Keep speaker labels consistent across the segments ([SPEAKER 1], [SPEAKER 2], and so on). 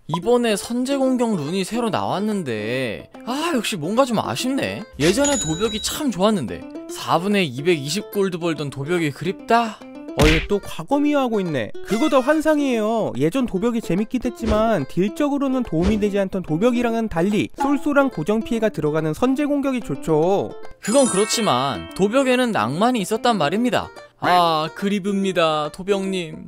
[SPEAKER 1] 이번에 선제공격 룬이 새로 나왔는데 역시 뭔가 좀 아쉽네. 예전에 도벽이 참 좋았는데 4분에 220 골드 벌던 도벽이 그립다?
[SPEAKER 2] 얘 또 과거미화하고 있네. 그거 다 환상이에요. 예전 도벽이 재밌긴 했지만 딜적으로는 도움이 되지 않던 도벽이랑은 달리 쏠쏠한 고정피해가 들어가는 선제공격이 좋죠.
[SPEAKER 1] 그건 그렇지만 도벽에는 낭만이 있었단 말입니다. 그립습니다 도벽님.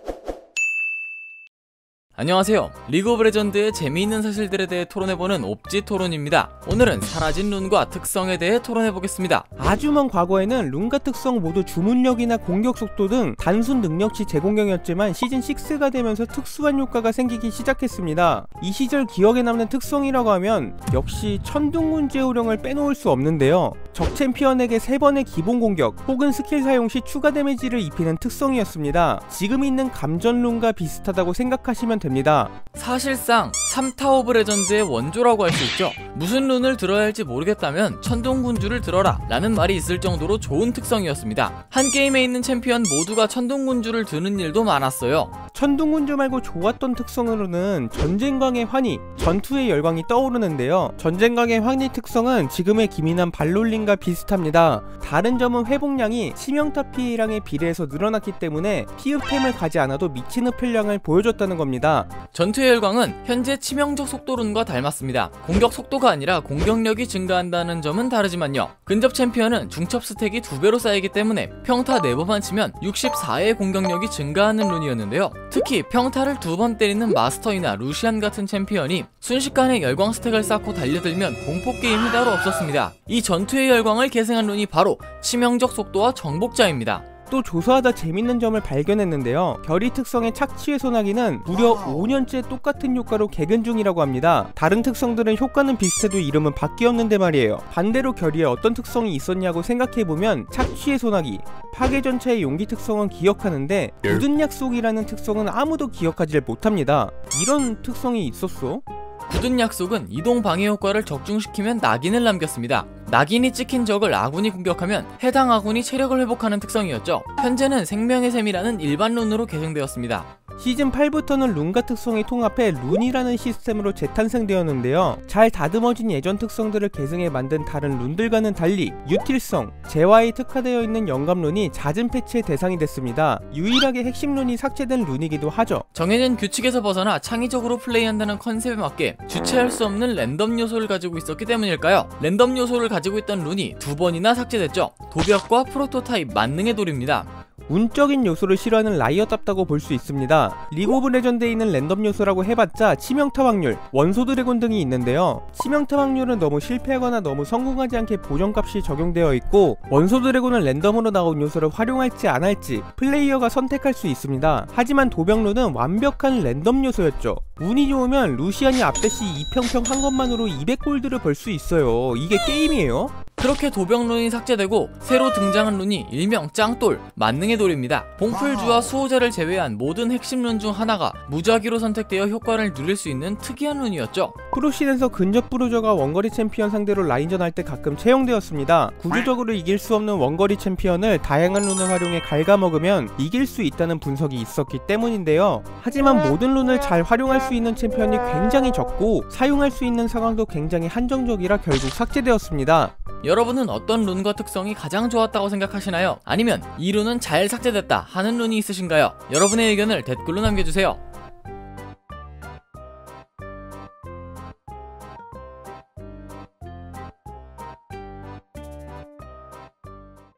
[SPEAKER 1] 안녕하세요. 리그 오브 레전드의 재미있는 사실들에 대해 토론해보는 옵지 토론입니다. 오늘은 사라진 룬과 특성에 대해 토론해보겠습니다.
[SPEAKER 2] 아주 먼 과거에는 룬과 특성 모두 주문력이나 공격 속도 등 단순 능력치 제공경이었지만 시즌6가 되면서 특수한 효과가 생기기 시작했습니다. 이 시절 기억에 남는 특성이라고 하면 역시 천둥군주의 호령을 빼놓을 수 없는데요. 적 챔피언에게 3번의 기본 공격 혹은 스킬 사용 시 추가 데미지를 입히는 특성이었습니다. 지금 있는 감전 룬과 비슷하다고 생각하시면 됩니다.
[SPEAKER 1] 사실상 3타 오브 레전드의 원조라고 할 수 있죠. 무슨 룬을 들어야 할지 모르겠다면 천둥군주를 들어라 라는 말이 있을 정도로 좋은 특성이었습니다. 한 게임에 있는 챔피언 모두가 천둥군주를 드는 일도 많았어요.
[SPEAKER 2] 천둥군주 말고 좋았던 특성으로는 전쟁광의 환희, 전투의 열광이 떠오르는데요. 전쟁광의 환희 특성은 지금의 기민한 발롤린과 비슷합니다. 다른 점은 회복량이 치명타 피해량에 비례해서 늘어났기 때문에 피흡템을 가지 않아도 미친 흡혈량을 보여줬다는 겁니다.
[SPEAKER 1] 전투의 열광은 현재 치명적 속도룬과 닮았습니다. 공격 속도가 아니라 공격력이 증가한다는 점은 다르지만요. 근접 챔피언은 중첩 스택이 2배로 쌓이기 때문에 평타 4번만 치면 64의 공격력이 증가하는 룬이었는데요. 특히 평타를 2번 때리는 마스터이나 루시안 같은 챔피언이 순식간에 열광 스택을 쌓고 달려들면 공포게임이 따로 없었습니다. 이 전투의 열광을 계승한 룬이 바로 치명적 속도와 정복자입니다.
[SPEAKER 2] 또 조사하다 재밌는 점을 발견했는데요. 결의 특성의 착취의 소나기는 무려 5년째 똑같은 효과로 개근 중이라고 합니다. 다른 특성들은 효과는 비슷해도 이름은 바뀌었는데 말이에요. 반대로 결의에 어떤 특성이 있었냐고 생각해보면 착취의 소나기, 파괴전차의 용기 특성은 기억하는데 굳은 약속이라는 특성은 아무도 기억하지 못합니다. 이런 특성이 있었어?
[SPEAKER 1] 굳은 약속은 이동 방해 효과를 적중시키면 낙인을 남겼습니다. 낙인이 찍힌 적을 아군이 공격하면 해당 아군이 체력을 회복하는 특성이었죠. 현재는 생명의 셈이라는 일반 룬으로 개정되었습니다.
[SPEAKER 2] 시즌 8부터는 룬과 특성이 통합해 룬이라는 시스템으로 재탄생되었는데요. 잘 다듬어진 예전 특성들을 계승해 만든 다른 룬들과는 달리 유틸성, 재화에 특화되어 있는 영감 룬이 잦은 패치의 대상이 됐습니다. 유일하게 핵심 룬이 삭제된 룬이기도 하죠.
[SPEAKER 1] 정해진 규칙에서 벗어나 창의적으로 플레이한다는 컨셉에 맞게 주체할 수 없는 랜덤 요소를 가지고 있었기 때문일까요? 랜덤 요소를 가지고 있던 룬이 2번이나 삭제됐죠. 도벽과 프로토타입 만능의 돌입니다.
[SPEAKER 2] 운적인 요소를 싫어하는 라이엇답다고 볼 수 있습니다. 리그 오브 레전드에 있는 랜덤 요소라고 해봤자 치명타 확률, 원소 드래곤 등이 있는데요. 치명타 확률은 너무 실패하거나 너무 성공하지 않게 보정값이 적용되어 있고, 원소 드래곤은 랜덤으로 나온 요소를 활용할지 안 할지 플레이어가 선택할 수 있습니다. 하지만 도벽룬은 완벽한 랜덤 요소였죠. 운이 좋으면 루시안이 앞대시 2평평 한 것만으로 200골드를 벌 수 있어요. 이게 게임이에요?
[SPEAKER 1] 그렇게 도벽룬이 삭제되고 새로 등장한 룬이 일명 짱돌, 만능의 돌입니다. 봉풀주와 수호자를 제외한 모든 핵심 룬 중 하나가 무작위로 선택되어 효과를 누릴 수 있는 특이한 룬이었죠.
[SPEAKER 2] 프로씬에서 근접 브루저가 원거리 챔피언 상대로 라인전 할 때 가끔 채용되었습니다. 구조적으로 이길 수 없는 원거리 챔피언을 다양한 룬을 활용해 갉아먹으면 이길 수 있다는 분석이 있었기 때문인데요. 하지만 모든 룬을 잘 활용할 수 있는 챔피언이 굉장히 적고 사용할 수 있는 상황도 굉장히 한정적이라 결국 삭제되었습니다.
[SPEAKER 1] 여러분은 어떤 룬과 특성이 가장 좋았다고 생각하시나요? 아니면 이 룬은 잘 삭제됐다 하는 룬이 있으신가요? 여러분의 의견을 댓글로 남겨주세요.